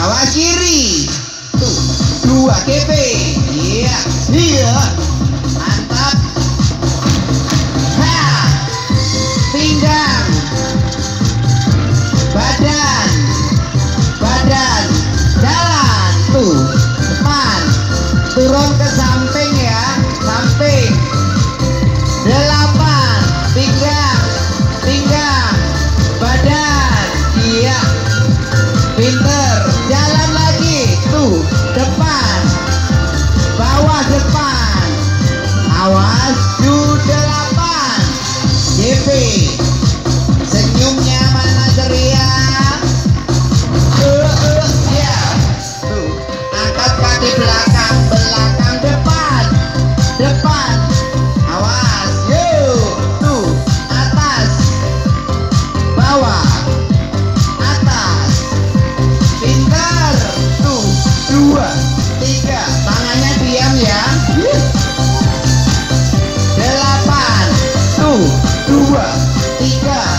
awas kiri, tuh 2 GP, iya, iya, mantap, ha, pinggang, badan, jalan, tuh, depan, turun ke samping ya, samping, 8, pinggang, badan, iya, pinter, jalan lagi, tuh, depan, bawah depan, awas, 8, JP, senyumnya mana ceria, ya, tuh, angkat kaki belakang, depan, awas, yuk, tuh, atas, bawah, atas, pintar, tuh, 2, 3, tangannya diam ya, 8, tuh, 2, 3,